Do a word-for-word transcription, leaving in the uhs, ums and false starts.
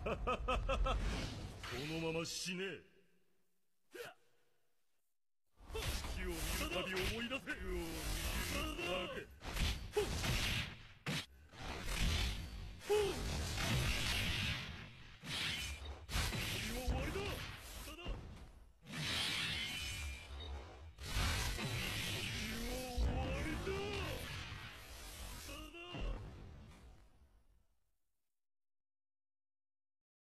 のまま死ねえ。月を見るたび思い出せ。月を見るたび